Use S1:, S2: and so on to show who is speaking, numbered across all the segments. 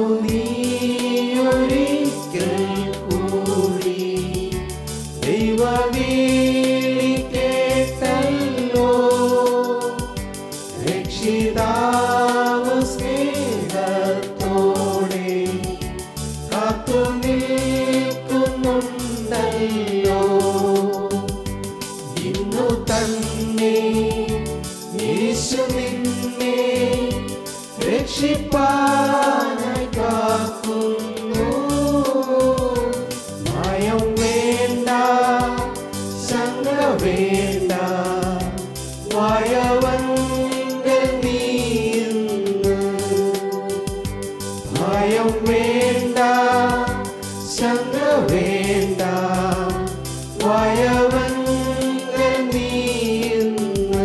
S1: നീയൊരിക്കൽ കൂടി ദൈവവിളി കേട്ടല്ലോ. രക്ഷിതാവ് സ്നേഹത്തോടെ കാത്തു നിൽക്കുന്നുണ്ടല്ലോ. ഇന്നു തന്നെ യേശു നിന്നെ രക്ഷിപ്പാനായി കാക്കുന്നു. ഭയം വേണ്ട, ശങ്ക വേണ്ട, ഭയവങ്കൽ നീന്ന്. ഭയം വേണ്ട, ശങ്ക വേണ്ട, ഭയവങ്കൽ നീന്ന്.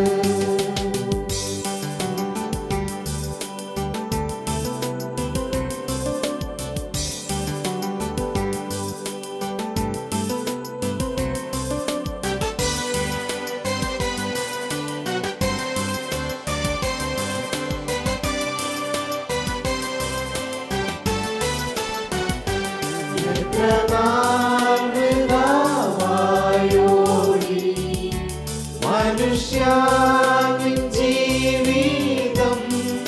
S1: മനുഷ്യാവിൻ ജീവിതം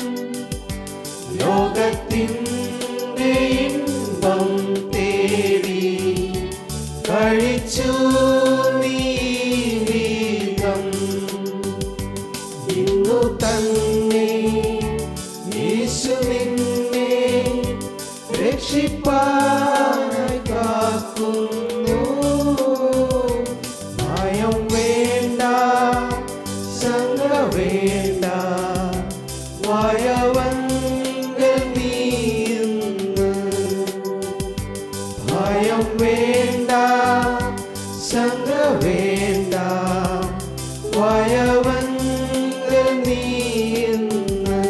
S1: ലോകത്തിൻ്റെ ഇൻപം തേടി കഴിച്ചു നീതം. ഇന്നു തന്നെ യേശു നിന്നെ രക്ഷിപ്പാനായി കാക്കുന്നു. ഭയം വേണ്ട, ശങ്ക വേണ്ട, ഭയവങ്കൽ നീന്ന്. ഭയം വേണ്ട, ശങ്ക വേണ്ട, ഭയവങ്കൽ നീന്ന്.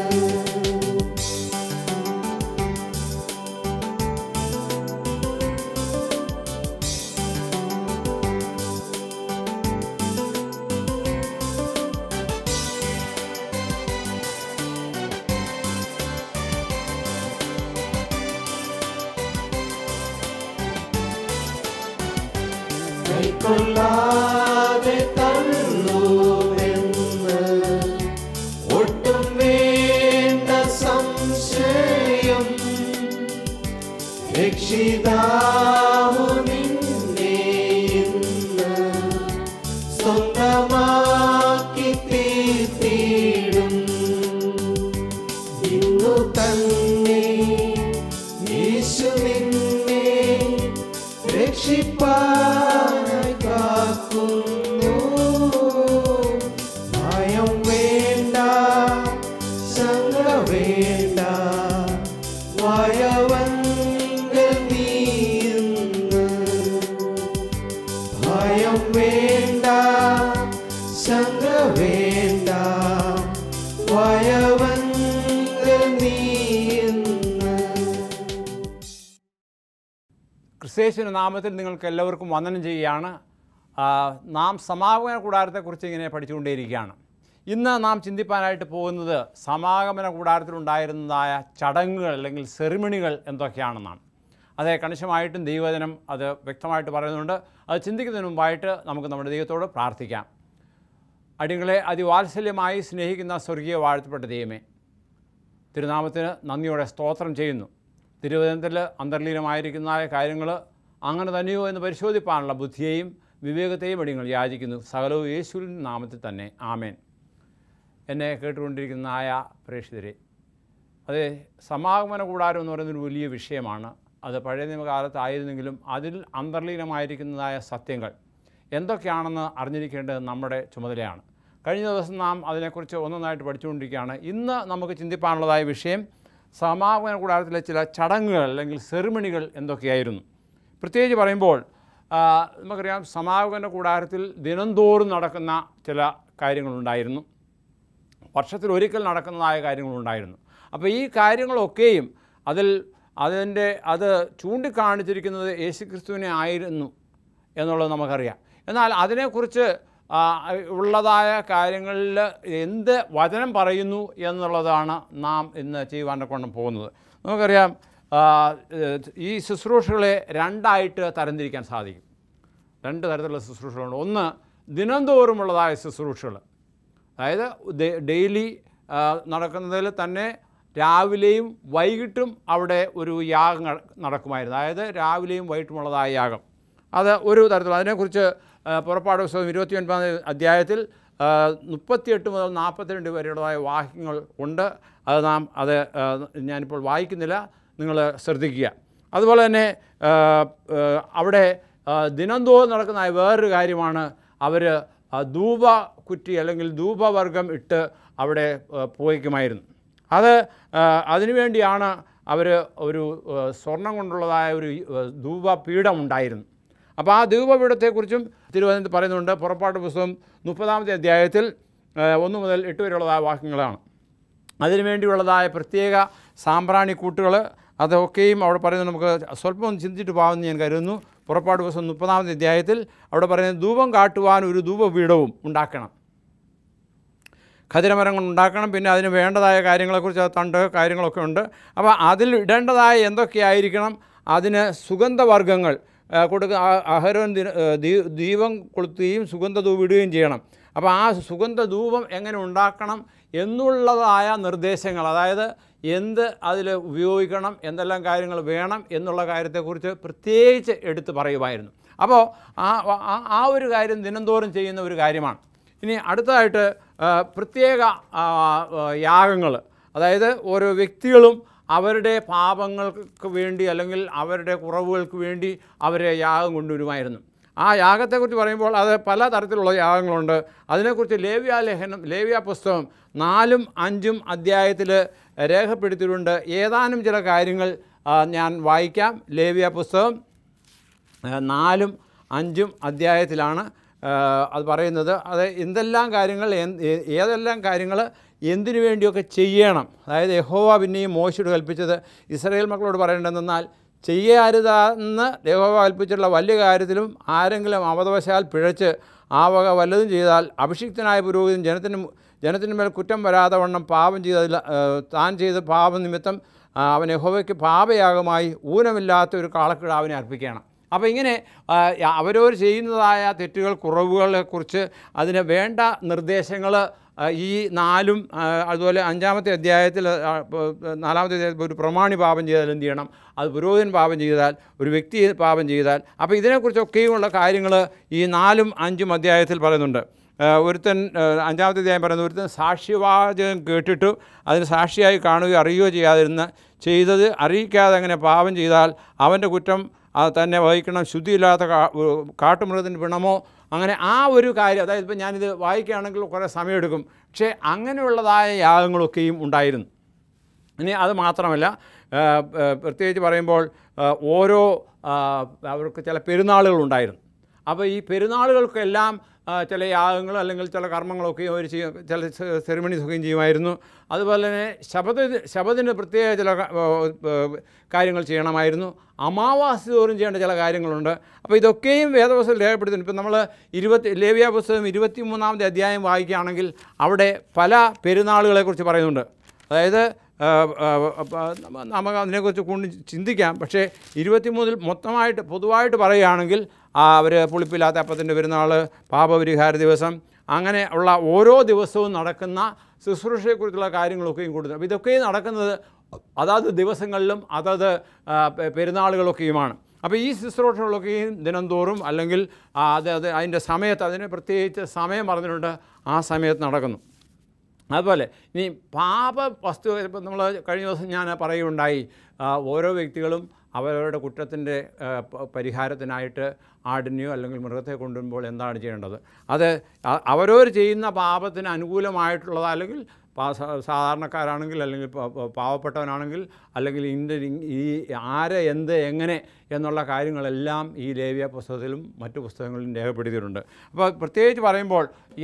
S1: കൈക്കൊള്ളാതെ തള്ളുമെന്ന് ഒട്ടും വേണ്ട സംശയം. രക്ഷിതാവു നിന്നെ ഇന്ന് സ്വന്തമാക്കി തീർത്തിടും. ഇന്നു തന്നെ യേശു നിന്നെ രക്ഷിപ്പാനായി കാക്കുന്നു. ഭയം വേണ്ട, ശങ്ക വേണ്ട, ഭയവങ്കൽ നീന്ന്. ഭയം വേണ്ട, ശങ്ക വേണ്ട, ഭയവങ്കൽ നീന്ന്.
S2: ക്രിസ്തുയേശുവിന്റെ നാമത്തിൽ നിങ്ങൾക്ക് എല്ലാവർക്കും വന്ദനം ചെയ്യുകയാണ്. നാം സമാഗമന കൂടാരത്തെക്കുറിച്ച് ഇങ്ങനെ പഠിച്ചുകൊണ്ടേയിരിക്കുകയാണ്. ഇന്ന് നാം ചിന്തിപ്പാനായിട്ട് പോകുന്നത് സമാഗമന കൂടാരത്തിലുണ്ടായിരുന്നതായ ചടങ്ങുകൾ അല്ലെങ്കിൽ സെറിമണികൾ എന്തൊക്കെയാണെന്നാണ്. അത് കണിശമായിട്ടും ദൈവവചനം അത് വ്യക്തമായിട്ട് പറയുന്നുണ്ട്. അത് ചിന്തിക്കുന്നതിന് മുമ്പായിട്ട് നമുക്ക് നമ്മുടെ ദൈവത്തോട് പ്രാർത്ഥിക്കാം. അടികളെ അതിവാത്സല്യമായി സ്നേഹിക്കുന്ന സ്വർഗീയ വാഴ്ത്തപ്പെട്ട ദൈവമേ, തിരുനാമത്തിന് നന്ദിയോടെ സ്തോത്രം ചെയ്യുന്നു. തിരുവചനത്തിൽ അന്തർലീനമായിരിക്കുന്നതായ കാര്യങ്ങൾ അങ്ങനെ തന്നെയോ എന്ന് പരിശോധിപ്പാനുള്ള ബുദ്ധിയെയും വിവേകത്തെയും അടിയങ്ങൾ യാചിക്കുന്നു. സകലവും യേശുവിൻ നാമത്തിൽ തന്നെ ആമേൻ. എന്നെ കേട്ടുകൊണ്ടിരിക്കുന്നതായ പ്രേക്ഷിതരെ, അത് സമാഗമന കൂടാരം എന്ന് പറയുന്നൊരു വലിയ വിഷയമാണ്. അത് പഴയ നിയമകാലത്തായിരുന്നെങ്കിലും അതിൽ അന്തർലീനമായിരിക്കുന്നതായ സത്യങ്ങൾ എന്തൊക്കെയാണെന്ന് അറിഞ്ഞിരിക്കേണ്ടത് നമ്മുടെ ചുമതലയാണ്. കഴിഞ്ഞ ദിവസം നാം അതിനെക്കുറിച്ച് ഒന്നൊന്നായിട്ട് പഠിച്ചുകൊണ്ടിരിക്കുകയാണ്. ഇന്ന് നമുക്ക് ചിന്തിപ്പാനുള്ളതായ വിഷയം സമാഗമന കൂടാരത്തിലെ ചില ചടങ്ങുകൾ അല്ലെങ്കിൽ സെറിമണികൾ എന്തൊക്കെയായിരുന്നു. പ്രത്യേകിച്ച് പറയുമ്പോൾ നമുക്കറിയാം, സമാഗമന കൂടാരത്തിൽ ദിനംതോറും നടക്കുന്ന ചില കാര്യങ്ങളുണ്ടായിരുന്നു. വർഷത്തിലൊരിക്കൽ നടക്കുന്നതായ കാര്യങ്ങളുണ്ടായിരുന്നു. അപ്പോൾ ഈ കാര്യങ്ങളൊക്കെയും അത് ചൂണ്ടിക്കാണിച്ചിരിക്കുന്നത് യേശുക്രിസ്തുവിനെ ആയിരുന്നു എന്നുള്ളത് നമുക്കറിയാം. എന്നാൽ അതിനെക്കുറിച്ച് ഉള്ളതായ കാര്യങ്ങളിൽ എന്ത് വചനം പറയുന്നു എന്നുള്ളതാണ് നാം ഇന്ന് ചെയ്യുവാൻ കൊണ്ട് പോകുന്നത്. നമുക്കറിയാം, ഈ ശുശ്രൂഷകളെ രണ്ടായിട്ട് തരംതിരിക്കാൻ സാധിക്കും. രണ്ട് തരത്തിലുള്ള ശുശ്രൂഷകളുണ്ട്. ഒന്ന് ദിനംതോറുമുള്ളതായ ശുശ്രൂഷകൾ, അതായത് ഡെയിലി നടക്കുന്നതിൽ തന്നെ രാവിലെയും വൈകിട്ടും അവിടെ ഒരു യാഗം നടക്കുമായിരുന്നു. അതായത് രാവിലെയും വൈകിട്ടുമുള്ളതായ യാഗം, അത് ഒരു തരത്തിലുള്ള. അതിനെക്കുറിച്ച് പുറപ്പാട് പുസ്തകം 29 അധ്യായത്തിൽ 38 മുതൽ 42 വരെയുള്ളതായ വാക്യങ്ങൾ ഉണ്ട്. അത് ഞാനിപ്പോൾ വായിക്കുന്നില്ല, നിങ്ങൾ ശ്രദ്ധിക്കുക. അതുപോലെ തന്നെ അവിടെ ദിനംതോറും നടക്കുന്ന വേറൊരു കാര്യമാണ്, അവർ ധൂപ കുറ്റി അല്ലെങ്കിൽ ധൂപവർഗം ഇട്ട് അവിടെ പുകയ്ക്കുമായിരുന്നു. അതിനുവേണ്ടിയാണ് അവർ ഒരു സ്വർണം കൊണ്ടുള്ളതായ ഒരു ധൂപപീഠം ഉണ്ടായിരുന്നു. അപ്പോൾ ആ ധൂപപീഠത്തെക്കുറിച്ചും തിരുവനന്തപുരത്ത് പറയുന്നുണ്ട്. പുറപ്പാട് പുസ്തകം 30 അധ്യായത്തിൽ 1 മുതൽ 8 വരെയുള്ളതായ വാക്യങ്ങളാണ്. അതിനുവേണ്ടിയുള്ളതായ പ്രത്യേക സാമ്പ്രാണിക്കൂട്ടുകൾ അതൊക്കെയും അവിടെ പറയുന്നത്. നമുക്ക് സ്വല്പം ഒന്ന് ചിന്തിച്ചിട്ട് പോകാമെന്ന് ഞാൻ കരുതുന്നു. പുറപ്പാട് പുസ്തകം 30 അധ്യായത്തിൽ അവിടെ പറയുന്നത് ധൂപം കാട്ടുവാൻ ഒരു ധൂപപീഠവും ഉണ്ടാക്കണം, ഖദിരമരങ്ങൾ ഉണ്ടാക്കണം. പിന്നെ അതിന് വേണ്ടതായ കാര്യങ്ങളെക്കുറിച്ച് തണ്ട് കാര്യങ്ങളൊക്കെ ഉണ്ട്. അപ്പോൾ അതിൽ ഇടേണ്ടതായ എന്തൊക്കെയായിരിക്കണം? അതിന് സുഗന്ധവർഗ്ഗങ്ങൾ കൊടുക്കുക. അഹരോൻ ദീപം കൊളുത്തുകയും സുഗന്ധധൂപം ഇടുകയും ചെയ്യണം. അപ്പോൾ ആ സുഗന്ധധൂപം എങ്ങനെ ഉണ്ടാക്കണം എന്നുള്ളതായ നിർദ്ദേശങ്ങൾ, അതായത് എന്ത് അതിൽ ഉപയോഗിക്കണം, എന്തെല്ലാം കാര്യങ്ങൾ വേണം എന്നുള്ള കാര്യത്തെക്കുറിച്ച് പ്രത്യേകിച്ച് എടുത്ത് പറയുമായിരുന്നു. അപ്പോൾ ആ ഒരു കാര്യം ദിനംതോറും ചെയ്യുന്ന ഒരു കാര്യമാണ്. ഇനി അടുത്തതായിട്ട് പ്രത്യേക യാഗങ്ങൾ, അതായത് ഓരോ വ്യക്തികളും അവരുടെ പാപങ്ങൾക്ക് വേണ്ടി അല്ലെങ്കിൽ അവരുടെ കുറവുകൾക്ക് വേണ്ടി അവരെ യാഗം കൊണ്ടുവരുമായിരുന്നു. ആ യാഗത്തെക്കുറിച്ച് പറയുമ്പോൾ അത് പല തരത്തിലുള്ള യാഗങ്ങളുണ്ട്. അതിനെക്കുറിച്ച് ലേവ്യ പുസ്തകം 4, 5 അധ്യായത്തിൽ രേഖപ്പെടുത്തിയിട്ടുണ്ട്. ഏതാനും ചില കാര്യങ്ങൾ ഞാൻ വായിക്കാം. ലേവ്യ പുസ്തകം 4, 5 അധ്യായത്തിലാണ് അത് പറയുന്നത്. അത് ഏതെല്ലാം കാര്യങ്ങൾ എന്തിനു വേണ്ടിയൊക്കെ ചെയ്യണം. അതായത് യഹോവ പിന്നെയും മോശയോട് കൽപ്പിച്ചത് ഇസ്രായേൽ മക്കളോട് പറയേണ്ടതെന്നാൽ, ചെയ്യരുതെന്ന് യഹോവ കൽപ്പിച്ചിട്ടുള്ള വലിയ കാര്യത്തിലും ആരെങ്കിലും അബദ്ധവശാൽ പിഴച്ച് ആ വക വല്ലതും ചെയ്താൽ അഭിഷിക്തനായ പുരോഹിതൻ ജനത്തിന് മേൽ കുറ്റം വരാതെ വണ്ണം പാപം താൻ ചെയ്ത പാപം നിമിത്തം അവൻ യഹോവയ്ക്ക് പാപയാഗമായി ഊനമില്ലാത്ത ഒരു കാളക്കിടാവിനെ അർപ്പിക്കണം. അപ്പോൾ ഇങ്ങനെ അവരവർ ചെയ്യുന്നതായ തെറ്റുകൾ കുറവുകളെക്കുറിച്ച് അതിന് വേണ്ട നിർദ്ദേശങ്ങൾ ഈ 4 അതുപോലെ 5 അധ്യായത്തിൽ 4 അധ്യായത്തിൽ ഒരു പ്രമാണി പാപം ചെയ്താൽ എന്ത് ചെയ്യണം, അത് പുരോഹിതൻ പാപം ചെയ്താൽ, ഒരു വ്യക്തി പാപം ചെയ്താൽ. അപ്പോൾ ഇതിനെക്കുറിച്ചൊക്കെയുമുള്ള കാര്യങ്ങൾ ഈ 4, 5 അധ്യായത്തിൽ പറയുന്നുണ്ട്. ഒരുത്തൻ 5 അധ്യായം പറയുന്നത്, ഒരുത്തൻ സാക്ഷ്യവാചകം കേട്ടിട്ട് അതിന് സാക്ഷിയായി കാണുകയോ അറിയുകയോ ചെയ്തത് അറിയിക്കാതെ അങ്ങനെ പാപം ചെയ്താൽ അവൻ്റെ കുറ്റം തന്നെ വഹിക്കണം. ശുദ്ധിയില്ലാത്ത കാട്ടുമൃഗത്തിൻ്റെ പിണമോ അങ്ങനെ ആ ഒരു കാര്യം. അതായത് ഇപ്പോൾ ഞാനിത് വായിക്കുകയാണെങ്കിൽ കുറേ സമയമെടുക്കും. പക്ഷേ അങ്ങനെയുള്ളതായ യാഗങ്ങളൊക്കെയും ഉണ്ടായിരുന്നു. ഇനി അത് മാത്രമല്ല, പ്രത്യേകിച്ച് പറയുമ്പോൾ ഓരോ അവർക്ക് ചില പെരുന്നാളുകളുണ്ടായിരുന്നു. അപ്പോൾ ഈ പെരുന്നാളുകൾക്കെല്ലാം ചില യാഗങ്ങൾ അല്ലെങ്കിൽ ചില കർമ്മങ്ങളൊക്കെയും അവർ ചില സെറിമണീസൊക്കെയും ചെയ്യുമായിരുന്നു. അതുപോലെ തന്നെ ശബദിന് പ്രത്യേക ചില കാര്യങ്ങൾ ചെയ്യണമായിരുന്നു. അമാവാസി തോറും ചെയ്യേണ്ട ചില കാര്യങ്ങളുണ്ട്. അപ്പോൾ ഇതൊക്കെയും വേദപുസ്തകത്തിൽ രേഖപ്പെടുത്തുന്നു. ഇപ്പം നമ്മൾ ലേവ്യ പുസ്തകം 23 അധ്യായം വായിക്കുകയാണെങ്കിൽ അവിടെ പല പെരുന്നാളുകളെക്കുറിച്ച് പറയുന്നുണ്ട്. അതായത് നമുക്ക് അതിനെക്കുറിച്ച് കൂടുതൽ ചിന്തിക്കാം. പക്ഷേ 23 മൊത്തമായിട്ട് പൊതുവായിട്ട് പറയുകയാണെങ്കിൽ അവർ പുളിപ്പില്ലാത്ത അപ്പത്തിൻ്റെ പെരുന്നാൾ, പാപപരിഹാര ദിവസം, അങ്ങനെ ഉള്ള ഓരോ ദിവസവും നടക്കുന്ന ശുശ്രൂഷയെക്കുറിച്ചുള്ള കാര്യങ്ങളൊക്കെയും കൂടുതൽ. അപ്പോൾ ഇതൊക്കെയും നടക്കുന്നത് അതാത് ദിവസങ്ങളിലും അതത് പെരുന്നാളുകളൊക്കെയുമാണ്. അപ്പോൾ ഈ ശുശ്രൂഷകളൊക്കെയും ദിനംതോറും അല്ലെങ്കിൽ അതിൻ്റെ സമയത്ത്, അതിന് പ്രത്യേകിച്ച് സമയം പറഞ്ഞിട്ടുണ്ട്, ആ സമയത്ത് നടക്കുന്നു. അതുപോലെ ഇനി വസ്തു, ഇപ്പം നമ്മൾ കഴിഞ്ഞ ദിവസം ഞാൻ പറയുകയുണ്ടായി, ഓരോ വ്യക്തികളും അവരവരുടെ കുറ്റത്തിൻ്റെ പരിഹാരത്തിനായിട്ട് ആടിനെയോ അല്ലെങ്കിൽ മൃഗത്തെ കൊണ്ടുവരുമ്പോൾ എന്താണ് ചെയ്യേണ്ടത്, അത് അവരവർ ചെയ്യുന്ന പാപത്തിന് അനുകൂലമായിട്ടുള്ളത്, അല്ലെങ്കിൽ സാധാരണക്കാരാണെങ്കിൽ അല്ലെങ്കിൽ പാവപ്പെട്ടവനാണെങ്കിൽ അല്ലെങ്കിൽ ഈ ആരെ എന്ത് എങ്ങനെ എന്നുള്ള കാര്യങ്ങളെല്ലാം ഈ ലേവ്യ പുസ്തകത്തിലും മറ്റു പുസ്തകങ്ങളിലും രേഖപ്പെടുത്തിയിട്ടുണ്ട്. അപ്പോൾ പ്രത്യേകിച്ച് പറയുമ്പോൾ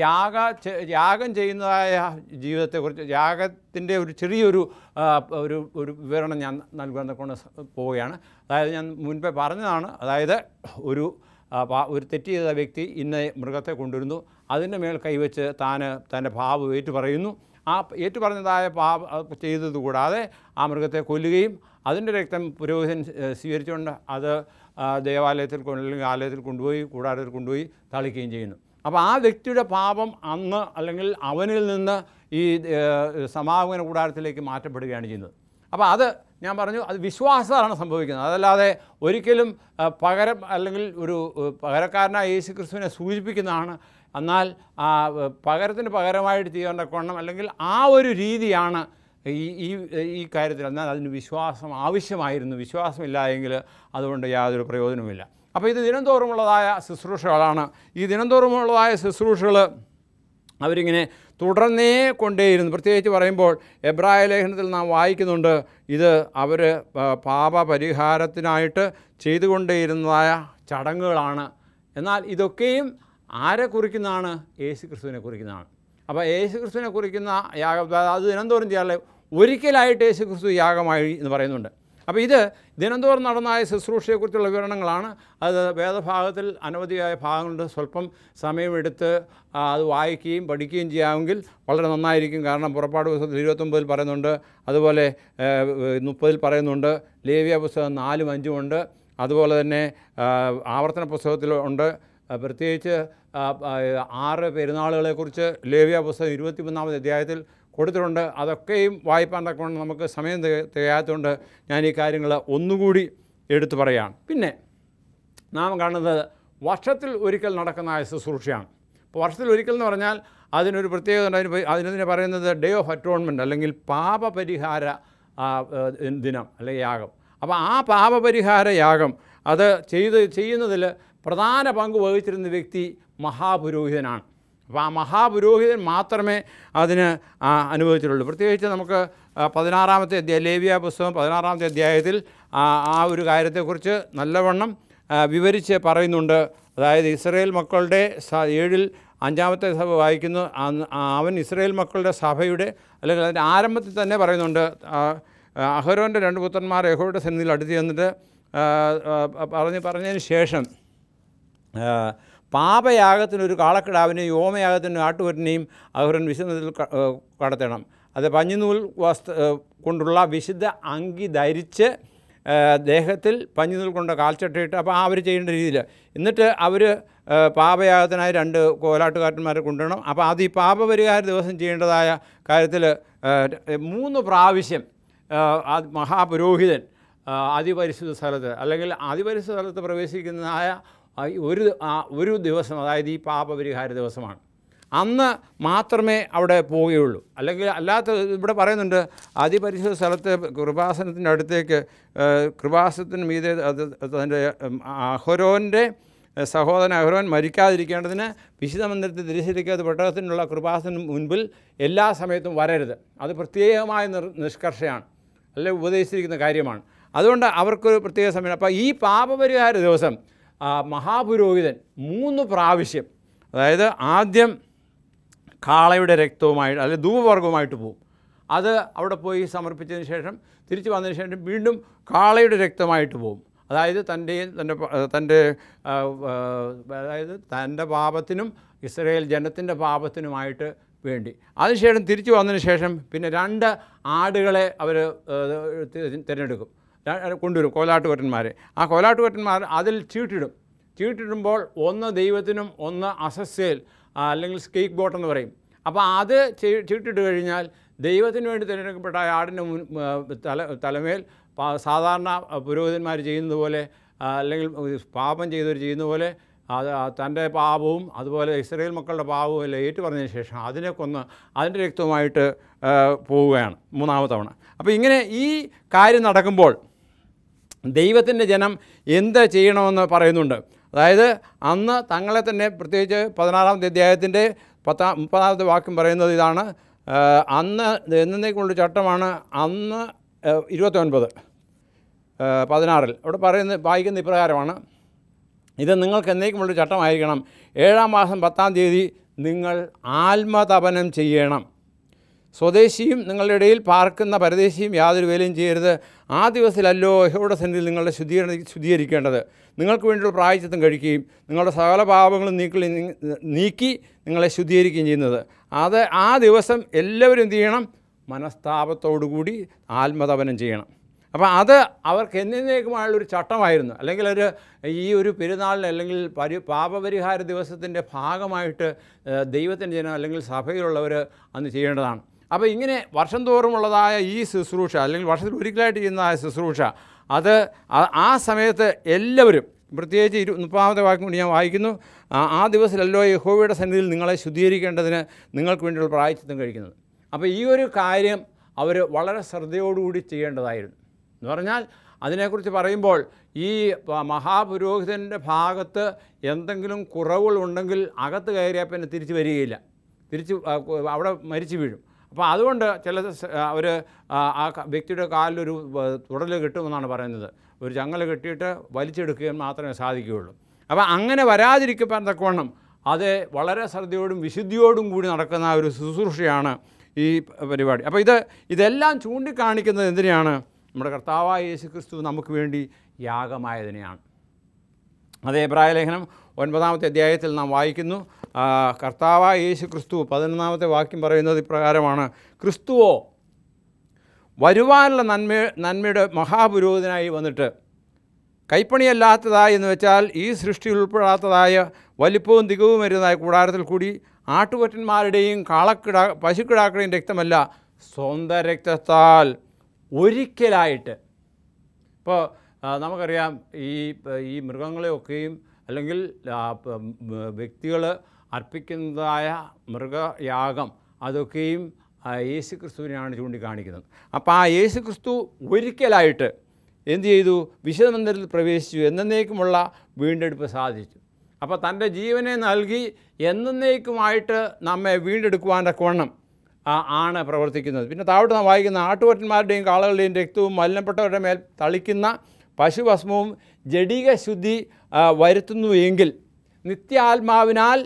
S2: യാഗം ചെയ്യുന്നതായ ജീവിതത്തെക്കുറിച്ച് യാഗത്തിൻ്റെ ഒരു ചെറിയൊരു ഒരു വിവരണം ഞാൻ നൽകാൻ കൊണ്ട് പോവുകയാണ്. അതായത് ഞാൻ മുൻപേ പറഞ്ഞതാണ്, അതായത് ഒരു തെറ്റ് ചെയ്ത വ്യക്തി ഇന്ന മൃഗത്തെ കൊണ്ടുവരുന്നു, അതിൻ്റെ മേൽ കൈവച്ച് തൻ്റെ പാപം ഏറ്റു പറയുന്നു. ആ ഏറ്റുപറഞ്ഞതായ ചെയ്തത് കൂടാതെ ആ മൃഗത്തെ കൊല്ലുകയും അതിൻ്റെ രക്തം പുരോഹിതൻ സ്വീകരിച്ചുകൊണ്ട് അത് ദേവാലയത്തിൽ അല്ലെങ്കിൽ ആലയത്തിൽ കൊണ്ടുപോയി കൂടാരത്തിൽ കൊണ്ടുപോയി തളിക്കുകയും ചെയ്യുന്നു. അപ്പോൾ ആ വ്യക്തിയുടെ പാപം അന്ന് അല്ലെങ്കിൽ അവനിൽ നിന്ന് ഈ സമാഗമന കൂടാരത്തിലേക്ക് മാറ്റപ്പെടുകയാണ് ചെയ്യുന്നത്. അപ്പോൾ അത് ഞാൻ പറഞ്ഞു, അത് വിശ്വാസമാണ് സംഭവിക്കുന്നത്. അതല്ലാതെ ഒരിക്കലും പകരം അല്ലെങ്കിൽ ഒരു പകരക്കാരനായ യേശു ക്രിസ്തുവിനെ സൂചിപ്പിക്കുന്നതാണ്. എന്നാൽ പകരത്തിന് പകരമായിട്ട് ചെയ്യേണ്ടക്കൊണ്ണം അല്ലെങ്കിൽ ആ ഒരു രീതിയാണ് ഈ കാര്യത്തിൽ. എന്നാൽ അതിന് വിശ്വാസം ആവശ്യമായിരുന്നു. വിശ്വാസമില്ല എങ്കിൽ അതുകൊണ്ട് യാതൊരു പ്രയോജനവുമില്ല. അപ്പോൾ ഇത് ദിനംതോറുമുള്ളതായ ശുശ്രൂഷകളാണ്. ഈ ദിനംതോറുമുള്ളതായ ശുശ്രൂഷകൾ അവരിങ്ങനെ തുടർന്നേ കൊണ്ടേയിരുന്നു. പ്രത്യേകിച്ച് പറയുമ്പോൾ എബ്രായ ലേഖനത്തിൽ നാം വായിക്കുന്നുണ്ട്, ഇത് അവർ പാപപരിഹാരത്തിനായിട്ട് ചെയ്തുകൊണ്ടേയിരുന്നതായ ചടങ്ങുകളാണ്. എന്നാൽ ഇതൊക്കെയും ആരെ കുറിക്കുന്നതാണ്? യേശു ക്രിസ്തുവിനെ കുറിക്കുന്നതാണ്. അപ്പോൾ യേശു ക്രിസ്തുവിനെ കുറിക്കുന്ന യാഗം അത് ദിനംതോറും ചെയ്യാനുള്ള ഒരിക്കലായിട്ട് യേശു ക്രിസ്തു യാഗമായി എന്ന് പറയുന്നുണ്ട്. അപ്പോൾ ഇത് ദിനംതോറും നടന്നായ ശുശ്രൂഷയെക്കുറിച്ചുള്ള വിവരണങ്ങളാണ്. അത് വേദഭാഗത്തിൽ അനവധിയായ ഭാഗങ്ങളുണ്ട്. സ്വല്പം സമയമെടുത്ത് അത് വായിക്കുകയും പഠിക്കുകയും ചെയ്യാമെങ്കിൽ വളരെ നന്നായിരിക്കും. കാരണം പുറപ്പാട് പുസ്തകത്തിൽ 29 പറയുന്നുണ്ട്, അതുപോലെ 30 പറയുന്നുണ്ട്, ലേവ്യ പുസ്തകം 4, 5 ഉണ്ട്, അതുപോലെ തന്നെ ആവർത്തന പുസ്തകത്തിൽ ഉണ്ട്. പ്രത്യേകിച്ച് 6 പെരുന്നാളുകളെക്കുറിച്ച് ലേവ്യ പുസ്തകം 23-ാമത്തെ അധ്യായത്തിൽ കൊടുത്തിട്ടുണ്ട്. അതൊക്കെയും വായിപ്പാൻ തക്കൊണ്ട് നമുക്ക് സമയം തികയാത്തതുകൊണ്ട് ഞാൻ ഈ കാര്യങ്ങൾ ഒന്നുകൂടി എടുത്തു പറയുകയാണ്. പിന്നെ നാം കാണുന്നത് വർഷത്തിൽ ഒരിക്കൽ നടക്കുന്ന ശുശ്രൂഷയാണ്. അപ്പോൾ വർഷത്തിൽ ഒരിക്കൽ എന്ന് പറഞ്ഞാൽ അതിനൊരു പ്രത്യേകത ഉണ്ട്. അതിനെ പറയുന്നത് ഡേ ഓഫ് അറ്റോൺമെൻറ്റ് അല്ലെങ്കിൽ പാപപരിഹാര ദിനം അല്ലെങ്കിൽ യാഗം. അപ്പോൾ ആ പാപപരിഹാര യാഗം അത് ചെയ്യുന്നതിൽ പ്രധാന പങ്ക് വഹിച്ചിരുന്ന വ്യക്തി മഹാപുരോഹിതനാണ്. അപ്പോൾ ആ മഹാപുരോഹിതൻ മാത്രമേ അതിന് അനുഭവിച്ചിട്ടുള്ളൂ. പ്രത്യേകിച്ച് നമുക്ക് 16-ാമത്തെ അധ്യായം, ലേവ്യ പുസ്തകം 16-ാമത്തെ അധ്യായത്തിൽ ആ ഒരു കാര്യത്തെക്കുറിച്ച് നല്ലവണ്ണം വിവരിച്ച് പറയുന്നുണ്ട്. അതായത് ഇസ്രായേൽ മക്കളുടെ 7-ൽ 5-ാമത്തെ സഭ വായിക്കുന്നു. അവൻ ഇസ്രായേൽ മക്കളുടെ സഭയുടെ അല്ലെങ്കിൽ അതിൻ്റെ ആരംഭത്തിൽ തന്നെ പറയുന്നുണ്ട്, അഹരോൻ്റെ 2 പുത്രന്മാർ യഹോവയുടെ സന്നിധിയിൽ അടുത്ത് ചെന്നിട്ട് പറഞ്ഞതിന് ശേഷം പാപയാഗത്തിനൊരു കാളക്കിടാവിനെയും ഹോമയാഗത്തിന് ആട്ടുകൊറ്റനെയും അഹരോൻ വിശുദ്ധത്തിൽ കടത്തണം. അത് പഞ്ഞിനൂൽ കൊണ്ടുള്ള വിശുദ്ധ അങ്കി ധരിച്ച് ദേഹത്തിൽ പഞ്ഞിനൂൽ കൊണ്ട് കാൽച്ചട്ടയിട്ട്, അപ്പോൾ അവർ ചെയ്യേണ്ട രീതിയിൽ എന്നിട്ട് അവർ പാപയാഗത്തിനായി 2 കോലാട്ടുകാരന്മാരെ കൊണ്ടുവരണം. അപ്പോൾ അത് ഈ പാപപരിഹാര ദിവസം ചെയ്യേണ്ടതായ കാര്യത്തിൽ 3 പ്രാവശ്യം മഹാപുരോഹിതൻ അതിപരിശുദ്ധ സ്ഥലത്ത് അല്ലെങ്കിൽ അതിപരിശുദ്ധ സ്ഥലത്ത് പ്രവേശിക്കുന്നതായ ഒരു ദിവസം, അതായത് ഈ പാപപരിഹാര ദിവസമാണ്. അന്ന് മാത്രമേ അവിടെ പോവുകയുള്ളൂ. അല്ലെങ്കിൽ അല്ലാത്ത ഇവിടെ പറയുന്നുണ്ട്, അതിപരിശുദ്ധ സ്ഥലത്ത് കൃപാസനത്തിൻ്റെ അടുത്തേക്ക് കൃപാസനത്തിന് മീതെ തൻ്റെ അഹരോൻ്റെ സഹോദരൻ അഹരോൻ മരിക്കാതിരിക്കേണ്ടതിന് വിശുദ്ധ മന്ദിരത്തിൽ തിരിച്ചിരിക്കാത്ത പെട്ടകത്തിനുള്ള കൃപാസനം മുൻപിൽ എല്ലാ സമയത്തും വരരുത്. അത് പ്രത്യേകമായ നിഷ്കർഷയാണ്, അല്ലെങ്കിൽ ഉപദേശിച്ചിരിക്കുന്ന കാര്യമാണ്. അതുകൊണ്ട് അവർക്കൊരു പ്രത്യേക സമയം. അപ്പോൾ ഈ പാപപരിഹാര ദിവസം മഹാപുരോഹിതൻ 3 പ്രാവശ്യം, അതായത് ആദ്യം കാളയുടെ രക്തവുമായിട്ട് അല്ലെങ്കിൽ ധൂപവർഗവുമായിട്ട് പോകും. അത് അവിടെ പോയി സമർപ്പിച്ചതിന് ശേഷം തിരിച്ചു വന്നതിന് ശേഷം വീണ്ടും കാളയുടെ രക്തമായിട്ട് പോകും. അതായത് തൻ്റെ പാപത്തിനും ഇസ്രായേൽ ജനത്തിൻ്റെ പാപത്തിനുമായിട്ട് വേണ്ടി. അതിനുശേഷം തിരിച്ചു വന്നതിന് ശേഷം പിന്നെ 2 ആടുകളെ അവർ തിരഞ്ഞെടുക്കും, കൊണ്ടുവരും, കോലാട്ടുകൊറ്റന്മാരെ. ആ കോലാട്ടുകൊറ്റന്മാർ അതിൽ ചീട്ടിടുമ്പോൾ ഒന്ന് ദൈവത്തിനും ഒന്ന് അസസ്യേൽ അല്ലെങ്കിൽ സ്കേക്ക് ബോട്ട് എന്ന് പറയും. അപ്പോൾ അത് ചീട്ടിട്ട് കഴിഞ്ഞാൽ ദൈവത്തിന് വേണ്ടി തിരഞ്ഞെടുക്കപ്പെട്ട ആടിൻ്റെ തലമേൽ സാധാരണ പുരോഹിതന്മാർ ചെയ്യുന്നത് പോലെ അല്ലെങ്കിൽ പാപം ചെയ്തവർ ചെയ്യുന്ന പോലെ തൻ്റെ പാപവും അതുപോലെ ഇസ്രായേൽ മക്കളുടെ പാപവും എല്ലാം ഏറ്റുപറഞ്ഞതിന് ശേഷം അതിനെ കൊന്ന് അതിൻ്റെ രക്തവുമായിട്ട് പോവുകയാണ് 3ാമത്തെ തവണ. അപ്പോൾ ഇങ്ങനെ ഈ കാര്യം നടക്കുമ്പോൾ ദൈവത്തിൻ്റെ ജനം എന്ത് ചെയ്യണമെന്ന് പറയുന്നുണ്ട്. അതായത് അന്ന് തങ്ങളെ തന്നെ, പ്രത്യേകിച്ച് 16-ാമത്തെ അധ്യായത്തിൻ്റെ 30-ാമത്തെ വാക്യം പറയുന്നത് ഇതാണ്, അന്ന് എന്നേക്കുള്ള ചട്ടമാണ്. അന്ന് 29:16 അവിടെ വായിക്കുന്ന ഇപ്രകാരമാണ്, ഇത് നിങ്ങൾക്ക് എന്നേക്കുമുള്ള ചട്ടമായിരിക്കണം. 7-ാം മാസം 10-ാം തീയതി നിങ്ങൾ ആത്മതപനം ചെയ്യണം. സ്വദേശിയും നിങ്ങളുടെ ഇടയിൽ പാർക്കുന്ന പരദേശിയും യാതൊരു വേലയും ചെയ്യരുത്. ആ ദിവസത്തിലല്ലോ യഹോവയുടെ സന്നിധിയിൽ നിങ്ങളുടെ ശുദ്ധീകരിക്കേണ്ടത്. നിങ്ങൾക്ക് വേണ്ടിയുള്ള പ്രായശ്ചിത്തം കഴിക്കുകയും നിങ്ങളുടെ സകല പാപങ്ങളും നീക്കി നിങ്ങളെ ശുദ്ധീകരിക്കുകയും ചെയ്യുന്നത്. അത് ആ ദിവസം എല്ലാവരും എന്ത് ചെയ്യണം? മനസ്താപത്തോടുകൂടി ആത്മതപനം ചെയ്യണം. അപ്പോൾ അത് അവർക്ക് എന്നേക്കുമായുള്ളൊരു ചട്ടമായിരുന്നു. അല്ലെങ്കിൽ ഈ ഒരു പെരുന്നാളിന് അല്ലെങ്കിൽ പാപപരിഹാര ദിവസത്തിൻ്റെ ഭാഗമായിട്ട് ദൈവത്തിൻ്റെ ജനം അല്ലെങ്കിൽ സഭയിലുള്ളവർ അന്ന് ചെയ്യേണ്ടതാണ്. അപ്പോൾ ഇങ്ങനെ വർഷം തോറുമുള്ളതായ ഈ ശുശ്രൂഷ അല്ലെങ്കിൽ വർഷത്തിൽ ഒരിക്കലായിട്ട് ചെയ്യുന്നതായ ശുശ്രൂഷ അത് ആ സമയത്ത് എല്ലാവരും, പ്രത്യേകിച്ച് 30-ാമത്തെ വാക്യം കൊണ്ട് ഞാൻ വായിക്കുന്നു, ആ ദിവസമല്ലോ യഹോവയുടെ സന്നിധിയിൽ നിങ്ങളെ ശുദ്ധീകരിക്കേണ്ടതിന് നിങ്ങൾക്ക് വേണ്ടിയുള്ള പ്രായശ്ചിത്തം കഴിക്കുന്നത്. അപ്പോൾ ഈ ഒരു കാര്യം അവർ വളരെ ശ്രദ്ധയോടുകൂടി ചെയ്യേണ്ടതായിരുന്നു. എന്ന് പറഞ്ഞാൽ അതിനെക്കുറിച്ച് പറയുമ്പോൾ ഈ മഹാപുരോഹിതൻ്റെ ഭാഗത്ത് എന്തെങ്കിലും കുറവുകളുണ്ടെങ്കിൽ അകത്ത് കയറിയാൽ പിന്നെ തിരിച്ച് വരികയില്ല, തിരിച്ച് അവിടെ മരിച്ചു വീഴും. അപ്പോൾ അതുകൊണ്ട് അവർ ആ വ്യക്തിയുടെ കാലിലൊരു തുടൽ കെട്ടുമെന്നാണ് പറയുന്നത്. ഒരു ചങ്ങല കെട്ടിയിട്ട് വലിച്ചെടുക്കുകയും മാത്രമേ സാധിക്കുകയുള്ളൂ. അപ്പോൾ അങ്ങനെ വരാതിരിക്കാൻ തക്കവണ്ണം അത് വളരെ ശ്രദ്ധയോടും വിശുദ്ധിയോടും കൂടി നടക്കുന്ന ഒരു ശുശ്രൂഷയാണ് ഈ പരിപാടി. അപ്പോൾ ഇതെല്ലാം ചൂണ്ടിക്കാണിക്കുന്നത് എന്തിനെയാണ്? നമ്മുടെ കർത്താവായ യേശുക്രിസ്തു നമുക്ക് വേണ്ടി യാഗമായതിനെയാണ്. അതേ എബ്രായ ലേഖനം 9-ാമത്തെ അധ്യായത്തിൽ നാം വായിക്കുന്നു, കർത്താവായ യേശുക്രിസ്തു 11-ാമത്തെ വാക്യം പറയുന്നത് ഇപ്രകാരമാണ്: ക്രിസ്തുവോ വരുവാനുള്ള നന്മയുടെ മഹാപുരോഹിതനായി വന്നിട്ട് കൈപ്പണിയല്ലാത്തതായി എന്ന് വെച്ചാൽ ഈ സൃഷ്ടിയിൽ ഉൾപ്പെടാത്തതായ വലിപ്പവും തികവും വരുന്നതായ കൂടാരത്തിൽ കൂടി ആട്ടുകൊറ്റന്മാരുടെയും പശുക്കിടാക്കളുടെയും രക്തമല്ല, സ്വന്തം രക്തത്താൽ ഒരിക്കലായിട്ട്. ഇപ്പോൾ നമുക്കറിയാം ഈ മൃഗങ്ങളെയൊക്കെയും അല്ലെങ്കിൽ വ്യക്തികൾ അർപ്പിക്കുന്നതായ മൃഗയാഗം അതൊക്കെയും യേശുക്രിസ്തുവിനെയാണ് ചൂണ്ടിക്കാണിക്കുന്നത്. അപ്പോൾ ആ യേശുക്രിസ്തു ഒരിക്കലായിട്ട് എന്തു ചെയ്തു? വിശുദ്ധ മന്ദിരത്തിൽ പ്രവേശിച്ചു, എന്നേക്കുമുള്ള വീണ്ടെടുപ്പ് സാധിച്ചു. അപ്പോൾ തൻ്റെ ജീവനെ നൽകി എന്നേക്കുമായിട്ട് നമ്മെ വീണ്ടെടുക്കുവാൻ തക്കവണ്ണം ആണ് പ്രവർത്തിക്കുന്നത്. പിന്നെ താഴോട്ട് നാം വായിക്കുന്ന ആട്ടുകൊറ്റന്മാരുടെയും കാളകളുടെയും രക്തവും മലിനപ്പെട്ടവരുടെ മേൽ തളിക്കുന്ന പശുഭസ്മവും ജഡിക ശുദ്ധി വരുത്തുന്നു എങ്കിൽ നിത്യാത്മാവിനാൽ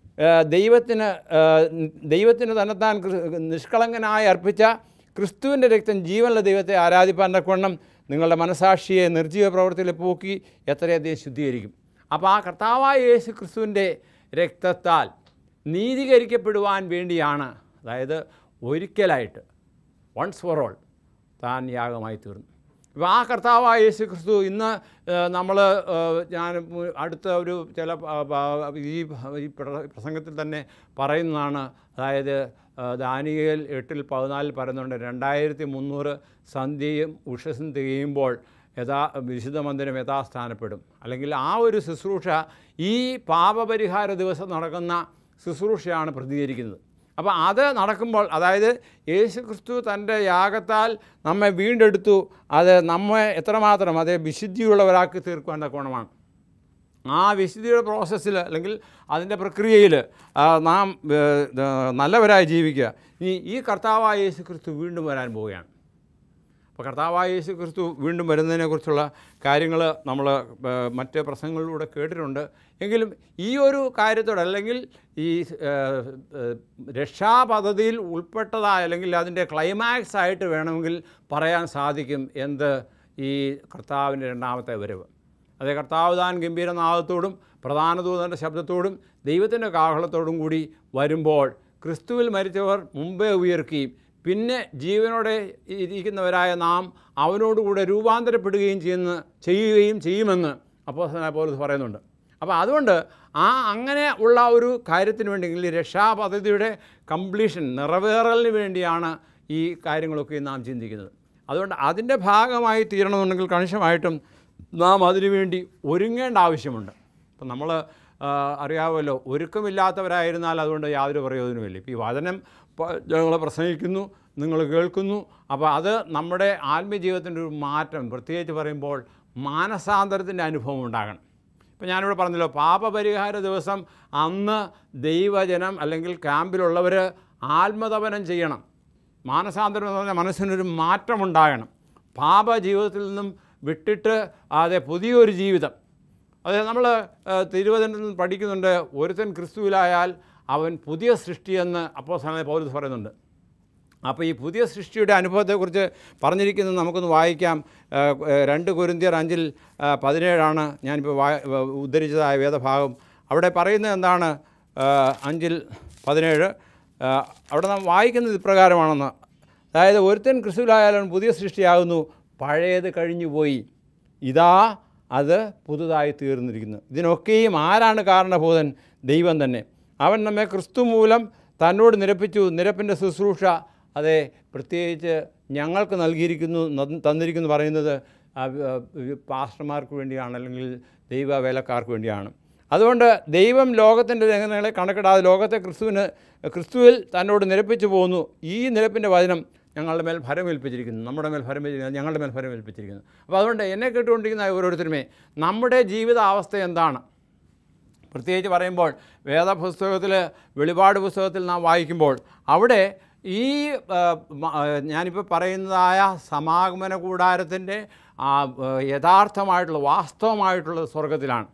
S2: ദൈവത്തിന് തന്നെത്താൻ നിഷ്കളങ്കനായി അർപ്പിച്ച ക്രിസ്തുവിൻ്റെ രക്തം ജീവനുള്ള ദൈവത്തെ ആരാധിപ്പാൻ തക്കവണ്ണം നിങ്ങളുടെ മനസാക്ഷിയെ നിർജ്ജീവ പ്രവൃത്തിയിൽ പോക്കി എത്രയധികം ശുദ്ധീകരിക്കും. അപ്പോൾ ആ കർത്താവായ യേശു ക്രിസ്തുവിൻ്റെ രക്തത്താൽ നീതീകരിക്കപ്പെടുവാൻ വേണ്ടിയാണ്, അതായത് ഒരിക്കലായിട്ട് വൺസ് ഫോർ ഓൾ താൻ യാഗമായി തീർന്നു. ഇപ്പോൾ ആ കർത്താവായ യേശു ക്രിസ്തു ഇന്ന് ഞാൻ അടുത്ത ചില ഈ പ്രസംഗത്തിൽ തന്നെ പറയുന്നതാണ്. അതായത് ദാനിയേൽ 8:14 പറയുന്നുണ്ട്, 2300 സന്ധ്യയും ഉഷസ്സും തികയുമ്പോൾ വിശുദ്ധ മന്ദിരം യഥാസ്ഥാനപ്പെടും. അല്ലെങ്കിൽ ആ ഒരു ശുശ്രൂഷ ഈ പാപപരിഹാര ദിവസം നടക്കുന്ന ശുശ്രൂഷയാണ് പ്രതികരിക്കുന്നത്. അപ്പോൾ അത് നടക്കുമ്പോൾ, അതായത് യേശു ക്രിസ്തു തൻ്റെ യാഗത്താൽ നമ്മെ വീണ്ടെടുത്തു, അത് നമ്മെ എത്രമാത്രം അതേ വിശുദ്ധിയുള്ളവരാക്കി തീർക്കുവാൻ തക്കവണ്ണമാണ്. ആ വിശുദ്ധിയുടെ പ്രോസസ്സിൽ അല്ലെങ്കിൽ അതിൻ്റെ പ്രക്രിയയിൽ നാം നല്ലവരായി ജീവിക്കുക. ഈ കർത്താവായ യേശു ക്രിസ്തു വീണ്ടും വരാൻ പോവുകയാണ്. അപ്പോൾ കർത്താവായ യേശു ക്രിസ്തു വീണ്ടും വരുന്നതിനെക്കുറിച്ചുള്ള കാര്യങ്ങൾ നമ്മൾ മറ്റ് പ്രസംഗങ്ങളിലൂടെ കേട്ടിട്ടുണ്ട്. എങ്കിലും ഈ ഒരു കാര്യത്തോടെ അല്ലെങ്കിൽ ഈ രക്ഷാപദ്ധതിയിൽ ഉൾപ്പെട്ടതായ അല്ലെങ്കിൽ അതിൻ്റെ ക്ലൈമാക്സ് ആയിട്ട് വേണമെങ്കിൽ പറയാൻ സാധിക്കും ഈ കർത്താവിൻ്റെ രണ്ടാമത്തെ വരവ്. അതേ കർത്താവ് താൻ ഗംഭീരനാദത്തോടും പ്രധാന ദൂതൻ്റെ ശബ്ദത്തോടും ദൈവത്തിൻ്റെ കാഹളത്തോടും കൂടി വരുമ്പോൾ ക്രിസ്തുവിൽ മരിച്ചവർ മുമ്പേ ഉയർക്കുകയും പിന്നെ ജീവനോടെ ഇരിക്കുന്നവരായ നാം അവനോടുകൂടെ രൂപാന്തരപ്പെടുകയും ചെയ്യുമെന്ന് അപ്പോസ്തലനായ പൗലോസ് പറയുന്നുണ്ട്. അപ്പോൾ അതുകൊണ്ട് അങ്ങനെ ഉള്ള ഒരു കാര്യത്തിന് വേണ്ടി രക്ഷാപദ്ധതിയുടെ കംപ്ലീഷൻ നിറവേറലിന് വേണ്ടിയാണ് ഈ കാര്യങ്ങളൊക്കെ നാം ചിന്തിക്കുന്നത്. അതുകൊണ്ട് അതിൻ്റെ ഭാഗമായി തീരണമെന്നുണ്ടെങ്കിൽ കണിശമായിട്ടും നാം അതിനുവേണ്ടി ഒരുങ്ങേണ്ട ആവശ്യമുണ്ട്. ഇപ്പം നമ്മൾ അറിയാമല്ലോ, ഒരുക്കമില്ലാത്തവരായിരുന്നാൽ അതുകൊണ്ട് യാതൊരു പ്രയോജനമില്ല. ഇപ്പോൾ ഈ വചനം ഞങ്ങൾ പ്രസംഗിക്കുന്നു, നിങ്ങൾ കേൾക്കുന്നു. അപ്പോൾ അത് നമ്മുടെ ആത്മീയജീവിതത്തിൻ്റെ ഒരു മാറ്റം, പ്രത്യേകിച്ച് പറയുമ്പോൾ മാനസാന്തരത്തിൻ്റെ അനുഭവം ഉണ്ടാകണം. ഇപ്പം ഞാനിവിടെ പറഞ്ഞല്ലോ, പാപപരിഹാര ദിവസം അന്ന് ദൈവജനം അല്ലെങ്കിൽ ക്യാമ്പിലുള്ളവർ ആത്മതപനം ചെയ്യണം. മാനസാന്തരം എന്ന് പറഞ്ഞാൽ മനസ്സിനൊരു മാറ്റമുണ്ടാകണം. പാപജീവിതത്തിൽ നിന്നും വിട്ടിട്ട് പുതിയൊരു ജീവിതം. നമ്മൾ തിരുവചനത്തിൽ പഠിക്കുന്നുണ്ട്, ഒരുത്തൻ ക്രിസ്തുവിലായാൽ അവൻ പുതിയ സൃഷ്ടിയെന്ന് അപ്പോസ്തലനായ പൗലോസ് പറയുന്നുണ്ട്. അപ്പോൾ ഈ പുതിയ സൃഷ്ടിയുടെ അനുഭവത്തെക്കുറിച്ച് പറഞ്ഞിരിക്കുന്നത് നമുക്കൊന്ന് വായിക്കാം. 2 കൊരിന്ത്യർ 5:17 ഞാനിപ്പോൾ ഉദ്ധരിച്ചതായ വേദഭാഗം. അവിടെ പറയുന്നത് എന്താണ്? 5:17 അവിടെ നാം വായിക്കുന്നത് ഇപ്രകാരമാണെന്ന്. അതായത് ഒരുത്തൻ ക്രിസ്തുവിലായാലും പുതിയ സൃഷ്ടിയാകുന്നു, പഴയത് കഴിഞ്ഞു പോയി, ഇതാ അത് പുതുതായി തീർന്നിരിക്കുന്നു. ഇതിനൊക്കെയും ആരാണ് കാരണഭൂതൻ? ദൈവം തന്നെ. അവൻ നമ്മെ ക്രിസ്തു മൂലം തന്നോട് നിരപ്പിച്ചു. നിരപ്പിൻ്റെ ശുശ്രൂഷ അതെ പ്രത്യേകിച്ച് ഞങ്ങൾക്ക് തന്നിരിക്കുന്നു പറയുന്നത് പാസ്റ്റർമാർക്ക് വേണ്ടിയാണ്, അല്ലെങ്കിൽ ദൈവ വേലക്കാർക്ക് വേണ്ടിയാണ്. അതുകൊണ്ട് ദൈവം ലോകത്തിൻ്റെ രംഗങ്ങളെ കണക്കിടാതെ ലോകത്തെ ക്രിസ്തുവിൽ തന്നോട് നിരപ്പിച്ചു പോകുന്നു. ഈ നിരപ്പിൻ്റെ വചനം ഞങ്ങളുടെ മേൽ ഫലമേൽപ്പിച്ചിരിക്കുന്നു, നമ്മുടെ മേൽ ഫലമേൽപ്പിച്ചിരിക്കുന്നു, ഞങ്ങളുടെ മേൽ ഫലമേൽപ്പിച്ചിരിക്കുന്നു. അപ്പോൾ അതുകൊണ്ട് എന്നെ കേട്ടുകൊണ്ടിരിക്കുന്ന ഓരോരുത്തരുമേ നമ്മുടെ ജീവിതാവസ്ഥ എന്താണ്? പ്രത്യേകിച്ച് പറയുമ്പോൾ വേദപുസ്തകത്തിൽ, വെളിപാട് പുസ്തകത്തിൽ നാം വായിക്കുമ്പോൾ അവിടെ ഈ ഞാനിപ്പോൾ പറയുന്നതായ സമാഗമന കൂടാരത്തിൻ്റെ യഥാർത്ഥമായിട്ടുള്ള വാസ്തവമായിട്ടുള്ള സ്വർഗത്തിലാണ്.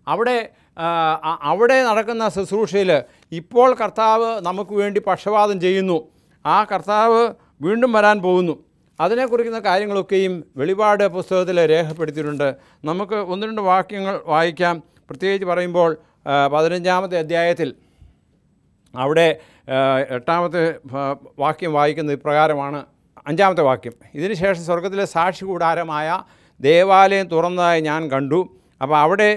S2: അവിടെ നടക്കുന്ന ശുശ്രൂഷയിൽ ഇപ്പോൾ കർത്താവ് നമുക്ക് വേണ്ടി പക്ഷപാതം ചെയ്യുന്നു. ആ കർത്താവ് വീണ്ടും വരാൻ പോകുന്നു. അതിനെക്കുറിക്കുന്ന കാര്യങ്ങളൊക്കെയും വെളിപാട് പുസ്തകത്തിൽ രേഖപ്പെടുത്തിയിട്ടുണ്ട്. നമുക്ക് 1-2 വാക്യങ്ങൾ വായിക്കാം. പ്രത്യേകിച്ച് പറയുമ്പോൾ 15-ാമത്തെ അധ്യായത്തിൽ അവിടെ 8-ാമത്തെ വാക്യം വായിക്കുന്നത് ഇപ്രകാരമാണ്. 5-ാമത്തെ വാക്യം, ഇതിനുശേഷം സ്വർഗത്തിലെ സാക്ഷി കൂടാരമായ ദേവാലയം തുറന്നതായി ഞാൻ കണ്ടു. അപ്പോൾ അവിടെ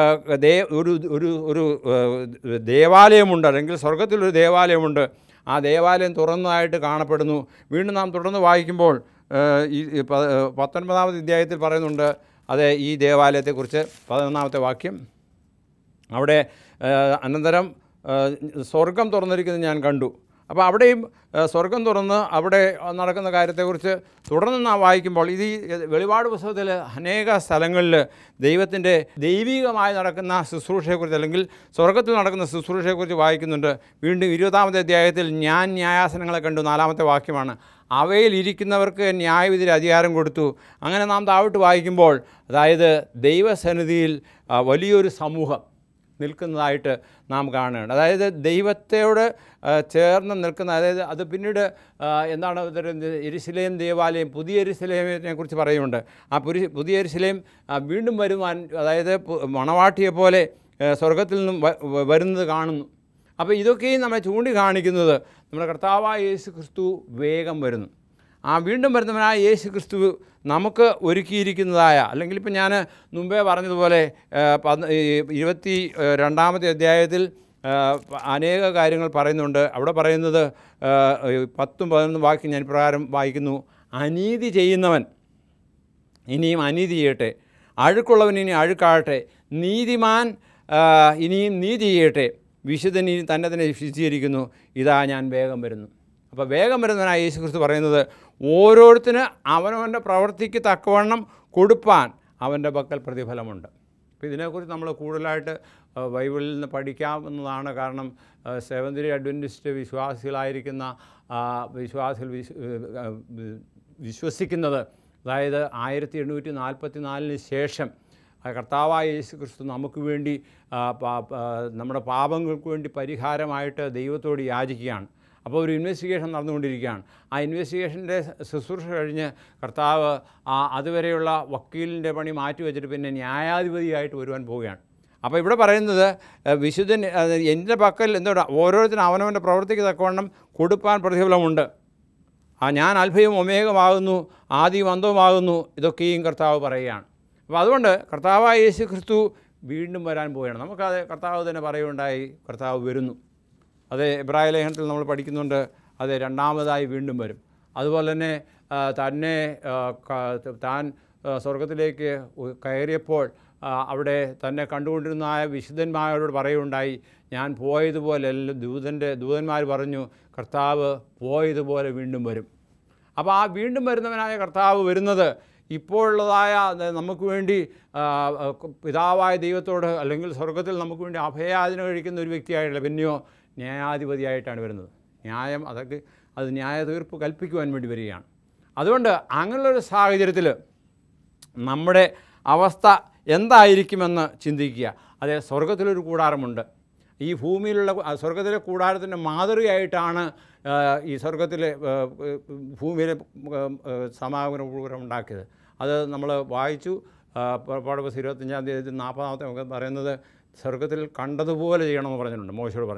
S2: ഒരു ദേവാലയമുണ്ട്, അല്ലെങ്കിൽ സ്വർഗത്തിലൊരു ദേവാലയമുണ്ട്. ആ ദേവാലയം തുറന്നതായിട്ട് കാണപ്പെടുന്നു. വീണ്ടും നാം തുടർന്ന് വായിക്കുമ്പോൾ ഈ 19-ാമത്തെ അധ്യായത്തിൽ പറയുന്നുണ്ട് അതെ ഈ ദേവാലയത്തെക്കുറിച്ച്. 11-ാമത്തെ വാക്യം, അവിടെ അനന്തരം സ്വർഗം തുറന്നിരിക്കുന്നത് ഞാൻ കണ്ടു. അപ്പോൾ അവിടെയും സ്വർഗം തുറന്ന് അവിടെ നടക്കുന്ന കാര്യത്തെക്കുറിച്ച് തുടർന്ന് നാം വായിക്കുമ്പോൾ ഇത് വെളിപാട് പുസ്തകത്തിൽ അനേക സ്ഥലങ്ങളിൽ ദൈവത്തിൻ്റെ ദൈവികമായി നടക്കുന്ന ശുശ്രൂഷയെക്കുറിച്ച്, അല്ലെങ്കിൽ സ്വർഗത്തിൽ നടക്കുന്ന ശുശ്രൂഷയെക്കുറിച്ച് വായിക്കുന്നുണ്ട്. വീണ്ടും 20-ാമത്തെ അധ്യായത്തിൽ ഞാൻ ന്യായാസനങ്ങളെ കണ്ടു, 4-ാമത്തെ വാക്യമാണ്. അവയിൽ ഇരിക്കുന്നവർക്ക് ന്യായവിധിയുടെ അധികാരം കൊടുത്തു. അങ്ങനെ നാം താഴോട്ട് വായിക്കുമ്പോൾ അതായത് ദൈവസന്നിധിയിൽ വലിയൊരു സമൂഹം നിൽക്കുന്നതായിട്ട് നാം കാണുകയാണ്. അതായത് ദൈവത്തോട് ചേർന്ന് നിൽക്കുന്ന, അതായത് അത് പിന്നീട് എന്താണ് യെരുശലേം ദേവാലയം, പുതിയ യെരുശലേമിനെ കുറിച്ച് പറയുന്നുണ്ട്. ആ പുതിയ യെരുശലേം വീണ്ടും വരുവാൻ, അതായത് മണവാട്ടിയെപ്പോലെ സ്വർഗത്തിൽ നിന്നും വരുന്നത് കാണുന്നു. അപ്പോൾ ഇതൊക്കെയും നമ്മെ ചൂണ്ടിക്കാണിക്കുന്നത് നമ്മുടെ കർത്താവായ യേശു ക്രിസ്തു വേഗം വരുന്നു. ആ വീണ്ടും വരുന്നവനായ യേശു ക്രിസ്തു നമുക്ക് ഒരുക്കിയിരിക്കുന്നതായ, അല്ലെങ്കിൽ ഇപ്പം ഞാൻ മുമ്പേ പറഞ്ഞതുപോലെ 22-ാമത്തെ അധ്യായത്തിൽ അനേക കാര്യങ്ങൾ പറയുന്നുണ്ട്. അവിടെ പറയുന്നത് 10-11 വാക്യം ഞാൻ പ്രകാരം വായിക്കുന്നു. അനീതി ചെയ്യുന്നവൻ ഇനിയും അനീതി ചെയ്യട്ടെ, അഴുക്കുള്ളവൻ ഇനി അഴുക്കാകട്ടെ, നീതിമാൻ ഇനിയും നീതി ചെയ്യട്ടെ, വിശുദ്ധൻ ഇനി തന്നെ വിശുദ്ധീകരിക്കുന്നു, ഇതാ ഞാൻ വേഗം വരുന്നു. അപ്പോൾ വേഗം വരുന്നവനായ യേശു ക്രിസ്തു പറയുന്നത് ഓരോരുത്തന് അവനവൻ്റെ പ്രവൃത്തിക്ക് തക്കവണ്ണം കൊടുപ്പാൻ അവൻ്റെ പക്കൽ പ്രതിഫലമുണ്ട്. അപ്പോൾ ഇതിനെക്കുറിച്ച് നമ്മൾ കൂടുതലായിട്ട് ബൈബിളിൽ നിന്ന് പഠിക്കാവുന്നതാണ്. കാരണം സെവന്ത് ഡേ അഡ്വൻറ്റിസ്റ്റ് വിശ്വാസികളായിരിക്കുന്ന വിശ്വാസികൾ വിശ്വസിക്കുന്നത്, അതായത് 1844 ശേഷം കർത്താവായ യേശു ക്രിസ്തു നമുക്ക് വേണ്ടി നമ്മുടെ പാപങ്ങൾക്ക് വേണ്ടി പരിഹാരമായിട്ട് ദൈവത്തോട് യാചിക്കുകയാണ്. അപ്പോൾ ഒരു ഇൻവെസ്റ്റിഗേഷൻ നടന്നുകൊണ്ടിരിക്കുകയാണ്. ആ ഇൻവെസ്റ്റിഗേഷൻ്റെ ശുശ്രൂഷ കഴിഞ്ഞ് കർത്താവ് അതുവരെയുള്ള വക്കീലിൻ്റെ പണി മാറ്റിവെച്ചിട്ട് പിന്നെ ന്യായാധിപതിയായിട്ട് വരുവാൻ പോവുകയാണ്. അപ്പോൾ ഇവിടെ പറയുന്നത് വിശുദ്ധൻ എൻ്റെ പക്കൽ എന്തോടാ ഓരോരുത്തരും അവനവൻ്റെ പ്രവൃത്തിക്ക് തക്കവണ്ണം കൊടുപ്പാൻ പ്രതിഫലമുണ്ട്. ഞാൻ അൽഫയും ഒമേഗമാകുന്നു, ആദിയും അന്തവുമാകുന്നു, ഇതൊക്കെയും കർത്താവ് പറയുകയാണ്. അപ്പോൾ അതുകൊണ്ട് കർത്താവായ യേശു ക്രിസ്തു വീണ്ടും വരാൻ പോവുകയാണ്. നമുക്കത് കർത്താവ് തന്നെ പറയുകയുണ്ടായി, കർത്താവ് വരുന്നു. അത് എബ്രായ ലേഖനത്തിൽ നമ്മൾ പഠിക്കുന്നുണ്ട്, അത് രണ്ടാമതായി വീണ്ടും വരും. അതുപോലെ തന്നെ താൻ സ്വർഗത്തിലേക്ക് കയറിയപ്പോൾ അവിടെ തന്നെ കണ്ടുകൊണ്ടിരുന്ന വിശുദ്ധന്മാരോട് പറയുകയുണ്ടായി, ഞാൻ പോയതുപോലെ ദൂതന്മാർ പറഞ്ഞു കർത്താവ് പോയതുപോലെ വീണ്ടും വരും. അപ്പോൾ ആ വീണ്ടും വരുന്നവനായ കർത്താവ് വരുന്നത് ഇപ്പോഴുള്ളതായ നമുക്ക് വേണ്ടി പിതാവായ ദൈവത്തോട്, അല്ലെങ്കിൽ സ്വർഗത്തിൽ നമുക്ക് വേണ്ടി അഭയാചന കഴിക്കുന്ന ഒരു വ്യക്തിയായിട്ടല്ല, പിന്നെയോ ന്യായാധിപതിയായിട്ടാണ് വരുന്നത്. അത് ന്യായ തീർപ്പ് കൽപ്പിക്കുവാൻ വേണ്ടി വരികയാണ്. അതുകൊണ്ട് അങ്ങനെയുള്ളൊരു സാഹചര്യത്തിൽ നമ്മുടെ അവസ്ഥ എന്തായിരിക്കുമെന്ന് ചിന്തിക്കുക. അതെ, സ്വർഗത്തിലൊരു കൂടാരമുണ്ട്. ഈ ഭൂമിയിലുള്ള സ്വർഗത്തിലെ കൂടാരത്തിൻ്റെ മാതൃകയായിട്ടാണ് ഈ സ്വർഗത്തിലെ ഭൂമിയിലെ സമാഗമന കൂടാരം ഉണ്ടാക്കിയത്. അത് നമ്മൾ വായിച്ചു. പുറപ്പാട് 25-ാം അധ്യായത്തിൽ 40-ാമത്തെ പറയുന്നത് സ്വർഗത്തിൽ കണ്ടതുപോലെ ചെയ്യണമെന്ന് പറഞ്ഞിട്ടുണ്ട്, മോശയോട് പറഞ്ഞത്.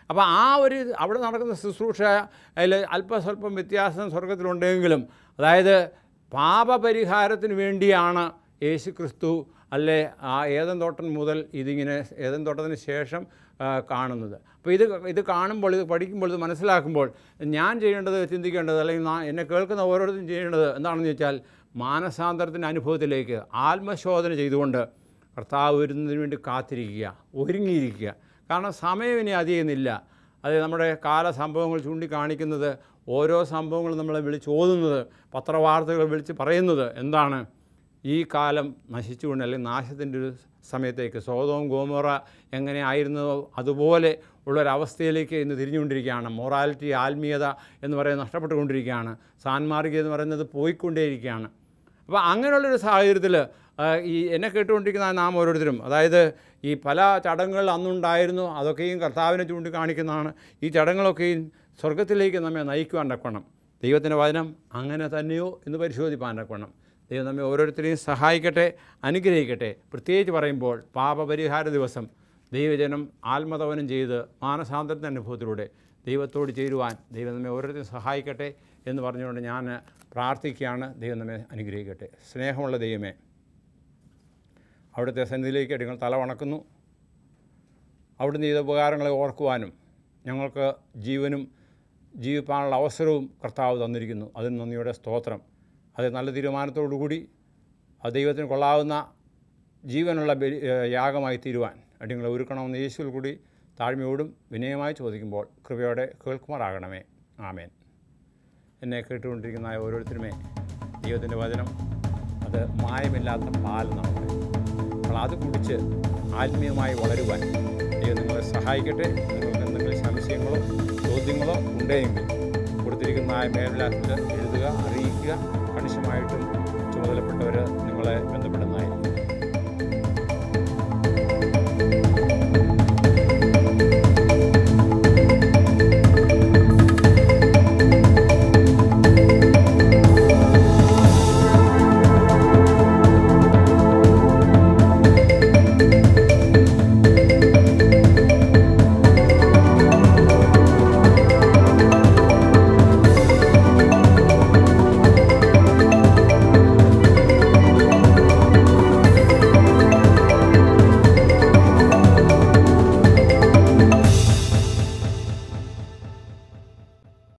S2: അപ്പോൾ ആ ഒരു അവിടെ നടക്കുന്ന ശുശ്രൂഷ അതിൽ അല്പസ്വല്പം വ്യത്യാസം സ്വർഗത്തിലുണ്ടെങ്കിലും, അതായത് പാപപരിഹാരത്തിന് വേണ്ടിയാണ് യേശു ക്രിസ്തു അല്ലേ ആ ഏദൻ തോട്ടം മുതൽ ഇതിങ്ങനെ ഏദൻ തോട്ടത്തിന് ശേഷം കാണുന്നത്. അപ്പോൾ ഇത് കാണുമ്പോൾ, ഇത് പഠിക്കുമ്പോൾ, ഇത് മനസ്സിലാക്കുമ്പോൾ ഞാൻ ചെയ്യേണ്ടത്, ചിന്തിക്കേണ്ടത്, അല്ലെങ്കിൽ എന്നെ കേൾക്കുന്ന ഓരോരുത്തരും ചെയ്യേണ്ടത് എന്താണെന്ന് ചോദിച്ചാൽ, മാനസാന്തരത്തിൻ്റെ അനുഭവത്തിലേക്ക് ആത്മശോധന ചെയ്തുകൊണ്ട് കർത്താവ് വരുന്നതിന് വേണ്ടി കാത്തിരിക്കുക, ഒരുങ്ങിയിരിക്കുക. കാരണം സമയം ഇനി അധികമില്ല. അത് നമ്മുടെ കാലസംഭവങ്ങൾ ചൂണ്ടിക്കാണിക്കുന്നത്, ഓരോ സംഭവങ്ങളും നമ്മളെ വിളിച്ചോതുന്നത്, പത്രവാർത്തകൾ വിളിച്ച് പറയുന്നത് എന്താണ്? ഈ കാലം നശിച്ചുകൊണ്ട്, അല്ലെങ്കിൽ നാശത്തിൻ്റെ ഒരു സമയത്തേക്ക്, സോദോം ഗോമോറ എങ്ങനെ ആയിരുന്നതോ അതുപോലെ ഉള്ളൊരവസ്ഥയിലേക്ക് ഇന്ന് തിരിഞ്ഞുകൊണ്ടിരിക്കുകയാണ്. മൊറാലിറ്റി, ആത്മീയത എന്ന് പറയുന്നത് നഷ്ടപ്പെട്ടുകൊണ്ടിരിക്കുകയാണ്. സാൻമാർഗിക എന്ന് പറയുന്നത് പോയിക്കൊണ്ടേയിരിക്കുകയാണ്. അപ്പോൾ അങ്ങനെയുള്ളൊരു സാഹചര്യത്തിൽ ഈ എന്നെ കേട്ടുകൊണ്ടിരിക്കുന്ന നാം ഓരോരുത്തരും, അതായത് ഈ പല ചടങ്ങുകൾ അന്നുണ്ടായിരുന്നു, അതൊക്കെയും കർത്താവിനെ ചൂണ്ടിക്കാണിക്കുന്നതാണ്. ഈ ചടങ്ങുകളൊക്കെയും സ്വർഗത്തിലേക്ക് നമ്മെ നയിക്കുവാൻ തക്കവണ്ണം ദൈവത്തിൻ്റെ വചനം അങ്ങനെ തന്നെയോ എന്ന് പരിശോധിപ്പാൻ തക്കവണ്ണം ദൈവം നമ്മെ ഓരോരുത്തരെയും സഹായിക്കട്ടെ, അനുഗ്രഹിക്കട്ടെ. പ്രത്യേകിച്ച് പറയുമ്പോൾ പാപപരിഹാര ദിവസം ദൈവജനം ആത്മതപനം ചെയ്ത് മാനസാന്തരത്തിൻ്റെ അനുഭവത്തിലൂടെ ദൈവത്തോട് ചേരുവാൻ ദൈവം നമ്മെ ഓരോരുത്തരെയും സഹായിക്കട്ടെ എന്ന് പറഞ്ഞുകൊണ്ട് ഞാൻ പ്രാർത്ഥിക്കുകയാണ്. ദൈവം നമ്മെ അനുഗ്രഹിക്കട്ടെ. സ്നേഹമുള്ള ദൈവമേ, അവിടുത്തെ സന്നിധിയിലേക്ക് നിങ്ങൾ തല വണക്കുന്നു. അവിടുന്ന് ചെയ്ത ഉപകാരങ്ങളെ ഓർക്കുവാനും ഞങ്ങൾക്ക് ജീവനും ജീവിപ്പാനുള്ള അവസരവും കർത്താവ് തന്നിരിക്കുന്നു. അതിന് നന്ദിയുടെ സ്തോത്രം. അത് നല്ല തീരുമാനത്തോടുകൂടി ആ ദൈവത്തിന് കൊള്ളാവുന്ന ജീവനുള്ള യാഗമായി തീരുവാൻ അടിങ്ങളെ ഒരുക്കണമെന്ന് യേശുവിൽ കൂടി താഴ്മയോടും വിനയമായി ചോദിക്കുമ്പോൾ കൃപയോടെ കേൾക്കുമാറാകണമേ. ആമേൻ. എന്നെ കേട്ടുകൊണ്ടിരിക്കുന്ന ഓരോരുത്തരുമേ, ദൈവത്തിൻ്റെ വചനം അത് മായമില്ലാത്ത പാൽ നമുക്ക്, അപ്പോൾ അത് കുടിച്ച് ആത്മീയമായി വളരുവാൻ ദൈവം നിങ്ങളെ സഹായിക്കട്ടെ. നിങ്ങൾക്ക് എന്തെങ്കിലും സംശയങ്ങളോ ചോദ്യങ്ങളോ ഉണ്ടെങ്കിൽ കൊടുത്തിരിക്കുന്ന മേൽവിലാസത്തിൽ എഴുതുക, അറിയിക്കുക. കണിശമായിട്ടും ചുമതലപ്പെട്ടവർ നിങ്ങളെ ബന്ധപ്പെടുന്നതായിരിക്കും.